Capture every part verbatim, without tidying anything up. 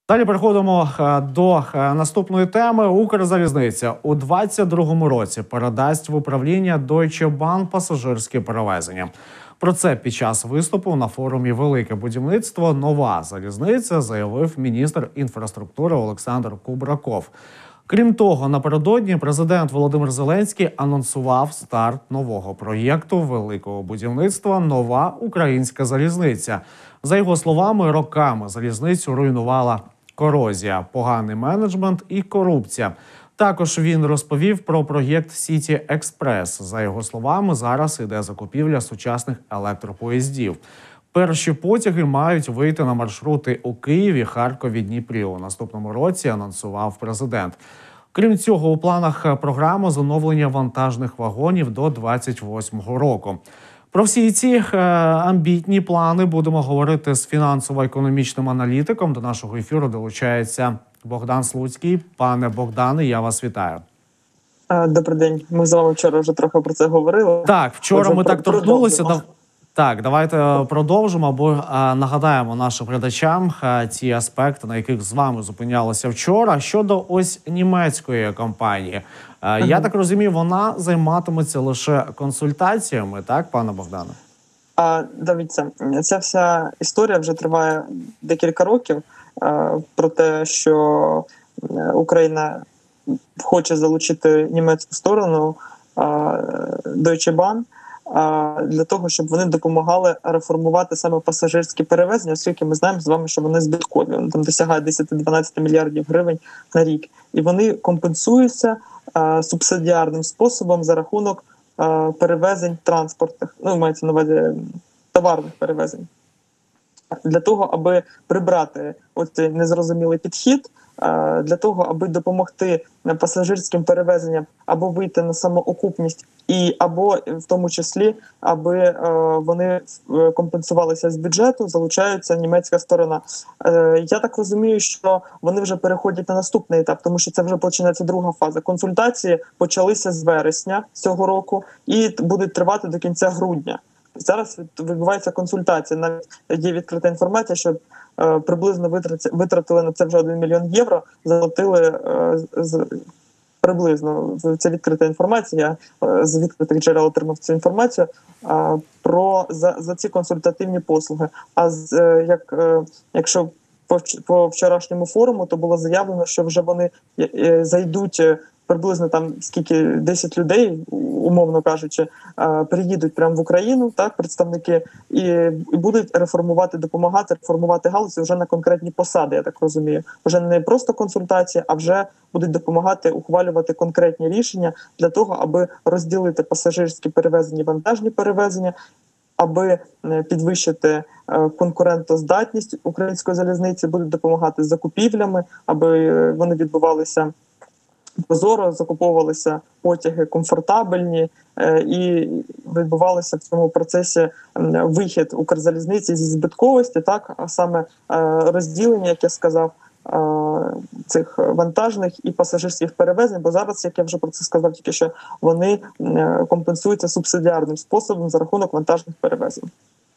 Далі переходимо до наступної теми. Укрзалізниця у двадцять другому році передасть в управління Deutsche Bahn пасажирські перевезення. Про це під час виступу на форумі «Велике будівництво. Нова залізниця» заявив міністр інфраструктури Олександр Кубраков. Крім того, напередодні президент Володимир Зеленський анонсував старт нового проєкту великого будівництва «Нова українська залізниця». За його словами, роками залізницю руйнувала корозія, поганий менеджмент і корупція. Також він розповів про проєкт «Сіті Експрес». За його словами, зараз іде закупівля сучасних електропоїздів. Перші потяги мають вийти на маршрути у Києві, Харкові, Дніпрі. У наступному році анонсував президент. Крім цього, у планах програма з оновлення вантажних вагонів до двадцять восьмого року. Про всі ці е, амбітні плани будемо говорити з фінансово-економічним аналітиком. До нашого ефіру долучається Богдан Слуцький. Пане Богдане, я вас вітаю. Добрий день. Ми з вами вчора вже трохи про це говорили. Так, вчора Отже, ми так торкнулися. продовжимо. Так, давайте продовжимо, або а, нагадаємо нашим глядачам а, ті аспекти, на яких з вами зупинялися вчора. Щодо ось німецької компанії. А, uh-huh. Я так розумію, вона займатиметься лише консультаціями, так, пане Богдане? А, дивіться, ця вся історія вже триває декілька років а, про те, що Україна хоче залучити німецьку сторону а, Deutsche Bahn, для того, щоб вони допомагали реформувати саме пасажирські перевезення, оскільки ми знаємо з вами, що вони збиткові. Вони там досягають десять-дванадцять мільярдів гривень на рік. І вони компенсуються а, субсидіарним способом за рахунок а, перевезень транспортних, ну, мається на увазі товарних перевезень. Для того, аби прибрати оцей незрозумілий підхід, для того, аби допомогти пасажирським перевезенням або вийти на самоокупність, і або в тому числі, аби е, вони компенсувалися з бюджету, залучаються німецька сторона. Е, я так розумію, що вони вже переходять на наступний етап, тому що це вже починається друга фаза. Консультації почалися з вересня цього року і будуть тривати до кінця грудня. Зараз відбувається консультація. Навіть є відкрита інформація, що е, приблизно витратили на це вже один мільйон євро, заплатили е, з, приблизно. Це відкрита інформація, я е, з відкритих джерел отримав цю інформацію е, про за, за ці консультативні послуги. А з, е, як, е, якщо по, по вчорашньому форуму, то було заявлено, що вже вони е, зайдуть приблизно там скільки десять людей, умовно кажучи, приїдуть прямо в Україну, так, представники, і, і будуть реформувати, допомагати реформувати галузь вже на конкретні посади, я так розумію. Вже не просто консультації, а вже будуть допомагати ухвалювати конкретні рішення для того, аби розділити пасажирські перевезення, вантажні перевезення, аби підвищити конкурентоздатність української залізниці, будуть допомагати з закупівлями, аби вони відбувалися прозоро, закуповувалися потяги комфортабельні е, і відбувалося в цьому процесі е, вихід Укрзалізниці зі збитковості, так, а саме е, розділення, як я сказав, е, цих вантажних і пасажирських перевезень, бо зараз, як я вже про це сказав, тільки що вони е, компенсуються субсидіарним способом за рахунок вантажних перевезень.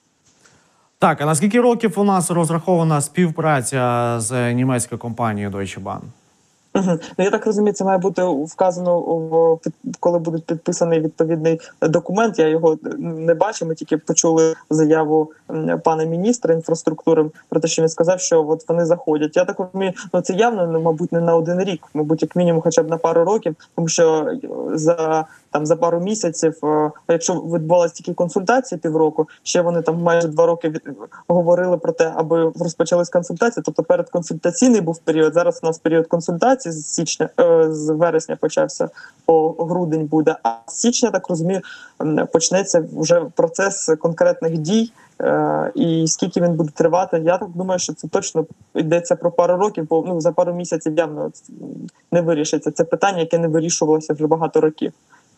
Так, а на скільки років у нас розрахована співпраця з німецькою компанією Deutsche Bahn? Угу. Ну, я так розумію, це має бути вказано, в, коли буде підписаний відповідний документ. Я його не бачив, ми тільки почули заяву пана міністра інфраструктури про те, що він сказав, що от вони заходять. Я так розумію, ну це явно, ну, мабуть, не на один рік, мабуть, як мінімум хоча б на пару років, тому що за там за пару місяців, якщо відбувалися тільки консультації півроку, ще вони там майже два роки від... говорили про те, аби розпочались консультації, тобто передконсультаційний був період, зараз у нас період консультацій з січня, з вересня почався, по грудень буде, а з січня, так розумію, почнеться вже процес конкретних дій, і скільки він буде тривати, я так думаю, що це точно йдеться про пару років, бо ну, за пару місяців явно не вирішиться. Це питання, яке не вирішувалося вже багато років.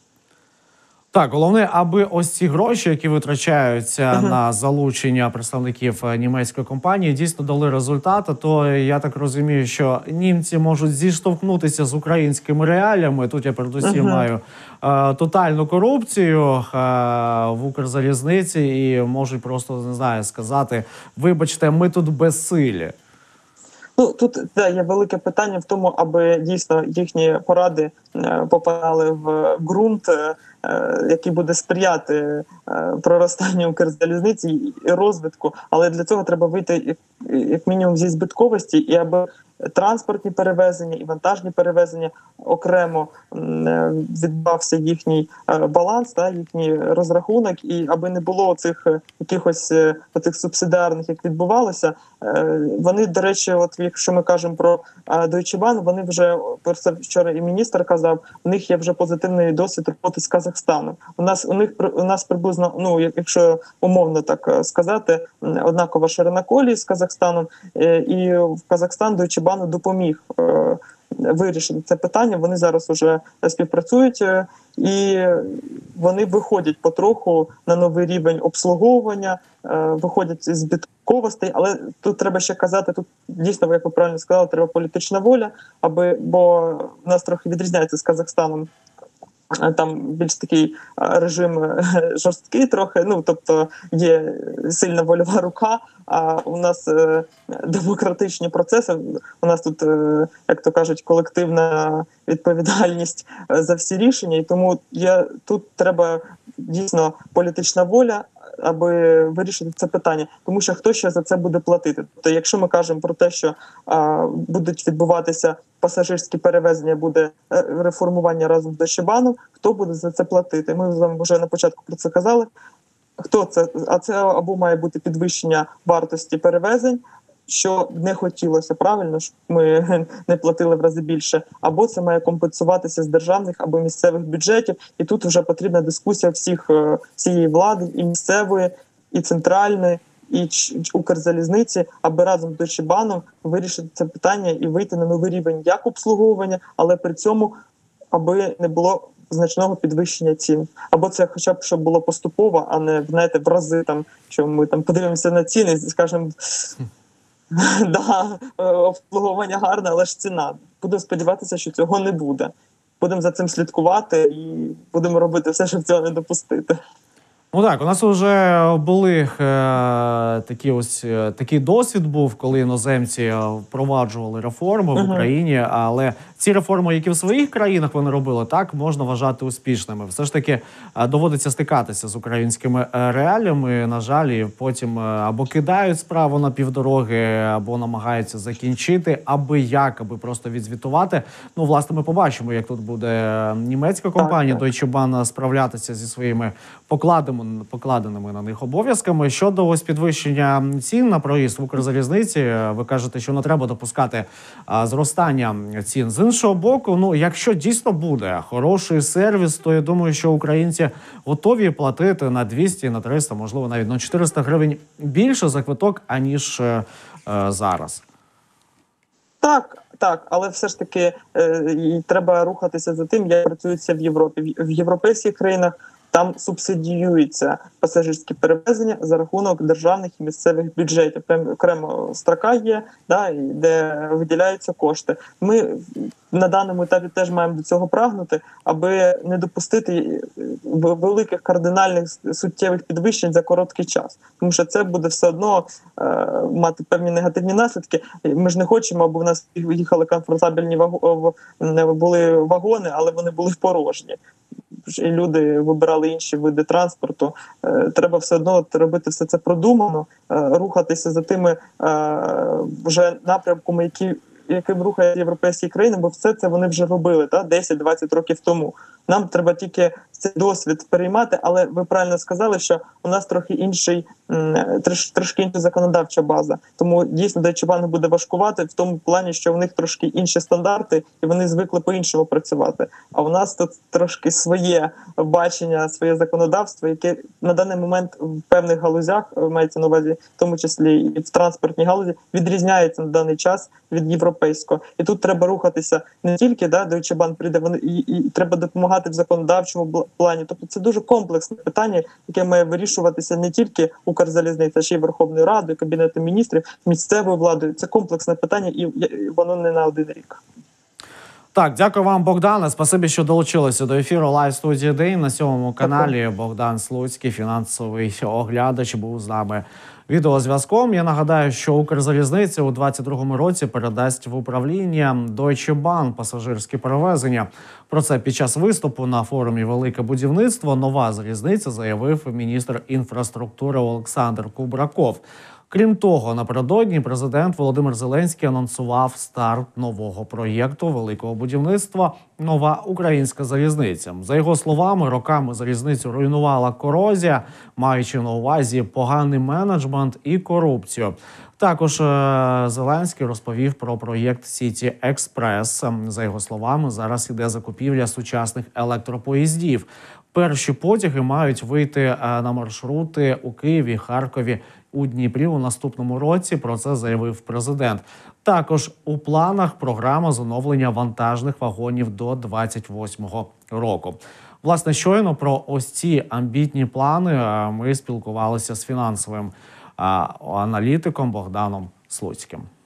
Так, головне, аби ось ці гроші, які витрачаються uh-huh. на залучення представників німецької компанії, дійсно дали результати, то я так розумію, що німці можуть зіштовхнутися з українськими реаліями. Тут я передусім uh-huh. маю е, тотальну корупцію е, в Укрзалізниці і можуть просто, не знаю, сказати, вибачте, ми тут безсилі. Ну тут да, є велике питання в тому, аби дійсно їхні поради е, попадали в ґрунт, е, який буде сприяти е, проростанню Укрзалізниці і розвитку. Але для цього треба вийти як, як мінімум зі збитковості, і аби транспортні перевезення і вантажні перевезення окремо відбався їхній баланс, та їхній розрахунок, і аби не було цих якихось оцих субсидіарних, як відбувалося. Вони, до речі, от якщо ми кажемо про Deutsche Bahn, вони вже, про це вчора і міністр казав, у них є вже позитивний досвід роботи з Казахстаном. У нас у них у нас приблизно, ну якщо умовно так сказати, однакова ширина колії з Казахстаном, і в Казахстан Deutsche Bahn допоміг вирішити це питання. Вони зараз уже співпрацюють і вони виходять потроху на новий рівень обслуговування, виходять з збитковостей, але тут треба ще казати, тут дійсно, як ви правильно сказали, треба політична воля, аби, бо в нас трохи відрізняється з Казахстаном. Там більш такий режим жорсткий трохи, ну, тобто є сильна вольова рука, а у нас е, демократичні процеси, у нас тут, е, як то кажуть, колективна відповідальність за всі рішення, і тому є, тут треба дійсно політична воля, аби вирішити це питання, тому що хто ще за це буде платити? Тобто, якщо ми кажемо про те, що а, будуть відбуватися пасажирські перевезення, буде реформування разом з Deutsche Bahn, хто буде за це платити? Ми з вами вже на початку про це казали. Хто це? А це або має бути підвищення вартості перевезень, що не хотілося, правильно, щоб ми не платили в рази більше, або це має компенсуватися з державних або місцевих бюджетів, і тут вже потрібна дискусія всіх, всієї влади, і місцевої, і центральної, і Укрзалізниці, аби разом з Deutsche Bahn вирішити це питання і вийти на новий рівень як обслуговування, але при цьому, аби не було значного підвищення цін. Або це хоча б щоб було поступово, а не, знаєте, в рази, там, що ми там подивимося на ціни і скажемо, да, обслуговування гарне, але ж ціна. Будемо сподіватися, що цього не буде. Будемо за цим слідкувати і будемо робити все, щоб цього не допустити. Ну так, у нас вже були е, такі ось е, такий досвід був, коли іноземці впроваджували реформи в Україні, але ці реформи, які в своїх країнах вони робили, так можна вважати успішними. Все ж таки е, доводиться стикатися з українськими реаліями, на жаль, і потім або кидають справу на півдороги, або намагаються закінчити, аби як, аби просто відзвітувати. Ну, власне, ми побачимо, як тут буде німецька компанія Deutsche Bahn справлятися зі своїми покладами, покладеними на них обов'язками. Щодо ось підвищення цін на проїзд в Укрзалізниці, ви кажете, що не треба допускати а, зростання цін. З іншого боку, ну, якщо дійсно буде хороший сервіс, то я думаю, що українці готові платити на двісті, на триста, можливо, навіть на чотириста гривень більше за квиток, аніж е, е, зараз. Так, так, але все ж таки е, треба рухатися за тим, як працюється в Європі. В європейських країнах там субсидіюються пасажирські перевезення за рахунок державних і місцевих бюджетів. Прям окремо строка є, да, де виділяються кошти. Ми на даному етапі теж маємо до цього прагнути, аби не допустити великих кардинальних суттєвих підвищень за короткий час. Тому що це буде все одно е, мати певні негативні наслідки. Ми ж не хочемо, аби в нас їхали комфортабельні вагони, були вагони, але вони були порожні. І люди вибирали інші види транспорту. Треба все одно робити все це продумано, рухатися за тими вже напрямками, які яким рухають європейські країни, бо все це вони вже робили та десять-двадцять років тому. Нам треба тільки цей досвід переймати, але ви правильно сказали, що у нас трохи інший, трош, трошки інша законодавча база. Тому дійсно Deutsche Bahn буде важкувати в тому плані, що в них трошки інші стандарти, і вони звикли по-іншому працювати. А у нас тут трошки своє бачення, своє законодавство, яке на даний момент в певних галузях, мається на увазі, в тому числі і в транспортній галузі, відрізняється на даний час від європейського. І тут треба рухатися не тільки, да, Deutsche Bahn прийде, вони, і, і треба допомагати в законодавчому плані. Тобто це дуже комплексне питання, яке має вирішуватися не тільки Укрзалізницею, а ще й Верховною Радою, Кабінетом міністрів, місцевою владою. Це комплексне питання, і воно не на один рік. Так, дякую вам, Богдане. Спасибі, що долучилися до ефіру Лайв студії День. На сьомому каналі Богдан Слуцький, фінансовий оглядач, був з нами відеозв'язком. Я нагадаю, що Укрзалізниця у двадцять другому році передасть в управління Deutsche Bahn пасажирські перевезення. Про це під час виступу на форумі «Велике будівництво. Нова залізниця» заявив міністр інфраструктури Олександр Кубраков. Крім того, напередодні президент Володимир Зеленський анонсував старт нового проєкту великого будівництва «Нова українська залізниця». За його словами, роками залізницю руйнувала корозія, маючи на увазі поганий менеджмент і корупцію. Також е- Зеленський розповів про проєкт «Сіті Експрес». За його словами, зараз іде закупівля сучасних електропоїздів. Перші потяги мають вийти е- на маршрути у Києві, Харкові, у Дніпрі у наступному році. Про це заявив президент. Також у планах програма з оновлення вантажних вагонів до двадцять восьмого року. Власне, щойно про ось ці амбітні плани ми спілкувалися з фінансовим аналітиком Богданом Слуцьким.